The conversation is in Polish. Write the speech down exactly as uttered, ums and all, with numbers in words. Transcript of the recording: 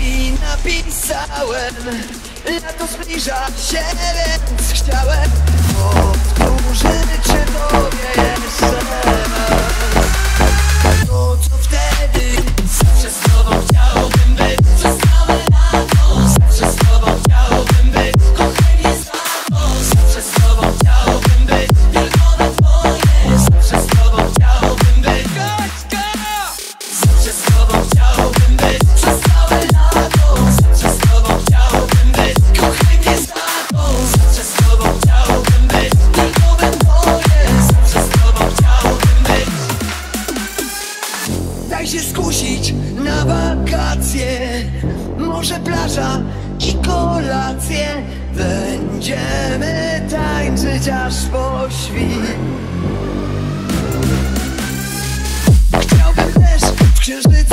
ci napisałem, lato zbliża się, więc chciałem powtórzyć się tobie jeszcze raz. No co wtedy? Zawsze z tobą chciałbym być przez całe lato. Zawsze z tobą chciałbym być, kochaj mnie za to. Zawsze z tobą chciałbym być, tylko na twoje. Zawsze z tobą chciałbym być, zawsze z tobą chciałbym być przez całe lato. Zawsze z tobą chciałbym być, kochaj mnie za to. Zawsze z tobą chciałbym być, tylko na twoje. Zawsze z tobą chciałbym być. Daj się skusić na wakacje, może plaża i kolacje. Będziemy tańczyć aż po świt. Chciałbym też w księżycu